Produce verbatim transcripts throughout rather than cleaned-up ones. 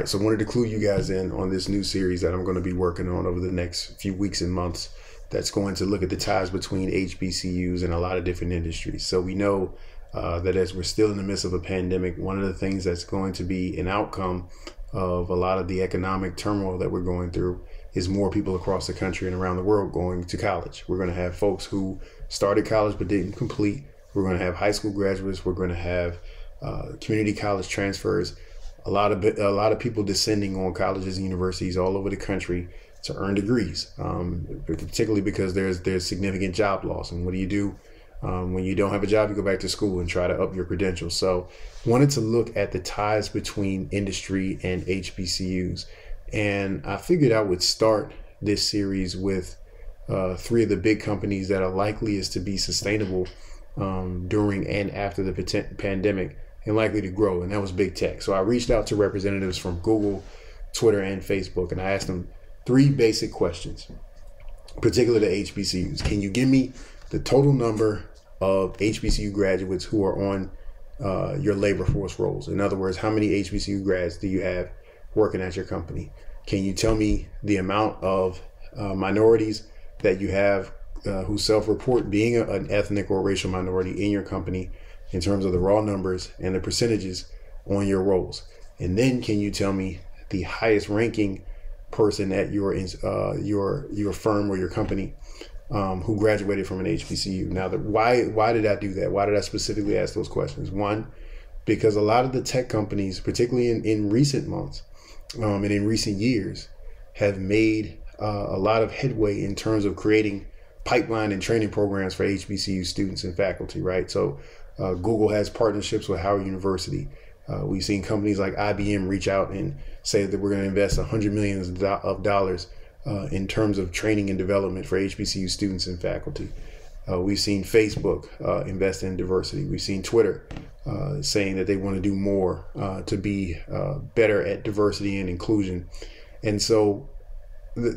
So I wanted to clue you guys in on this new series that I'm going to be working on over the next few weeks and months that's going to look at the ties between H B C Us and a lot of different industries. So we know uh, that as we're still in the midst of a pandemic, one of the things that's going to be an outcome of a lot of the economic turmoil that we're going through is more people across the country and around the world going to college. We're going to have folks who started college but didn't complete. We're going to have high school graduates. We're going to have uh, community college transfers. A lot of a lot of people descending on colleges and universities all over the country to earn degrees, um, particularly because there's there's significant job loss. And what do you do um, when you don't have a job? You go back to school and try to up your credentials. So wanted to look at the ties between industry and H B C Us. And I figured I would start this series with uh, three of the big companies that are likeliest to be sustainable um, during and after the pandemic, and likely to grow, and that was big tech. So I reached out to representatives from Google, Twitter, and Facebook, and I asked them three basic questions, particularly to H B C Us. Can you give me the total number of H B C U graduates who are on uh, your labor force rolls? In other words, how many H B C U grads do you have working at your company? Can you tell me the amount of uh, minorities that you have uh, who self-report being a, an ethnic or racial minority in your company, in terms of the raw numbers and the percentages on your roles? And then can you tell me the highest ranking person at your uh, your your firm or your company um, who graduated from an H B C U? Now, the, why why did I do that? Why did I specifically ask those questions? One, because a lot of the tech companies, particularly in, in recent months um, and in recent years, have made uh, a lot of headway in terms of creating pipeline and training programs for H B C U students and faculty, right? So Uh, Google has partnerships with Howard University. Uh, we've seen companies like I B M reach out and say that we're going to invest one hundred millions of dollars uh, in terms of training and development for H B C U students and faculty. Uh, we've seen Facebook uh, invest in diversity. We've seen Twitter uh, saying that they want to do more uh, to be uh, better at diversity and inclusion. And so the,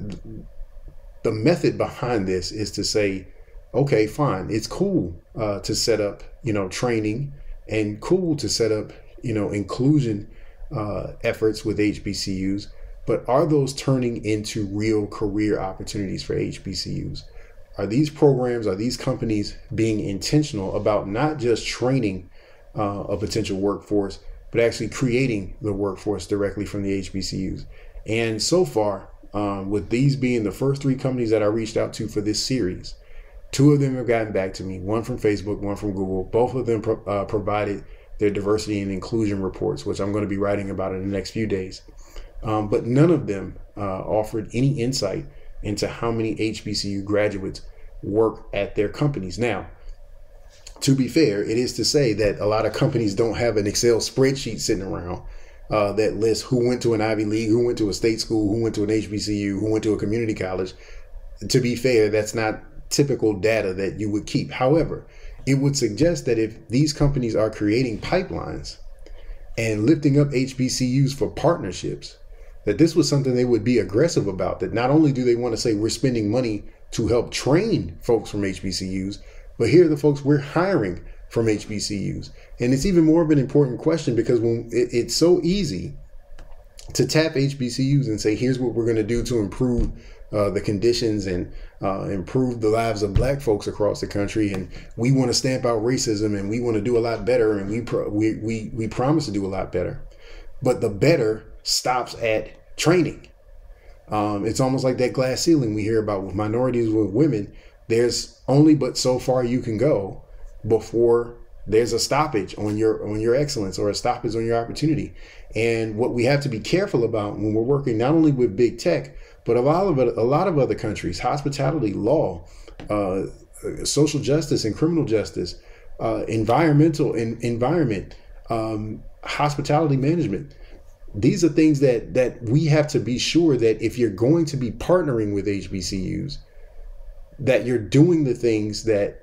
the method behind this is to say, okay, fine. It's cool uh, to set up, you know, training, and cool to set up, you know, inclusion uh, efforts with H B C Us. But are those turning into real career opportunities for H B C Us? Are these programs, are these companies being intentional about not just training uh, a potential workforce, but actually creating the workforce directly from the H B C Us? And so far, um, with these being the first three companies that I reached out to for this series, two of them have gotten back to me, one from Facebook, one from Google. Both of them pro uh, provided their diversity and inclusion reports, which I'm going to be writing about in the next few days. Um, but none of them uh, offered any insight into how many H B C U graduates work at their companies. Now, to be fair, it is to say that a lot of companies don't have an Excel spreadsheet sitting around uh, that lists who went to an Ivy League, who went to a state school, who went to an H B C U, who went to a community college. To be fair, that's not typical data that you would keep. However, it would suggest that if these companies are creating pipelines and lifting up H B C Us for partnerships, that this was something they would be aggressive about. That not only do they want to say we're spending money to help train folks from H B C Us, but here are the folks we're hiring from H B C Us. And it's even more of an important question because when it, it's so easy to tap H B C Us and say, here's what we're going to do to improve uh, the conditions and uh, improve the lives of black folks across the country. And we want to stamp out racism, and we want to do a lot better. And we, pro we, we, we promise to do a lot better. But the better stops at training. Um, it's almost like that glass ceiling we hear about with minorities, with women. There's only but so far you can go before there's a stoppage on your on your excellence, or a stoppage on your opportunity. And what we have to be careful about when we're working not only with big tech, but a lot of a lot of other countries, hospitality, law, uh, social justice and criminal justice, uh, environmental and environment, um, hospitality management. These are things that that we have to be sure that if you're going to be partnering with H B C Us, that you're doing the things that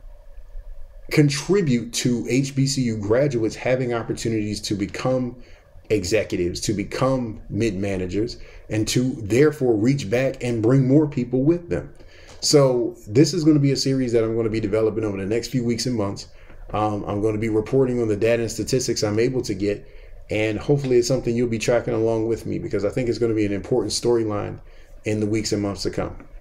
contribute to H B C U graduates having opportunities to become executives, to become mid-managers, and to therefore reach back and bring more people with them. So this is going to be a series that I'm going to be developing over the next few weeks and months. Um, I'm going to be reporting on the data and statistics I'm able to get. And hopefully it's something you'll be tracking along with me, because I think it's going to be an important storyline in the weeks and months to come.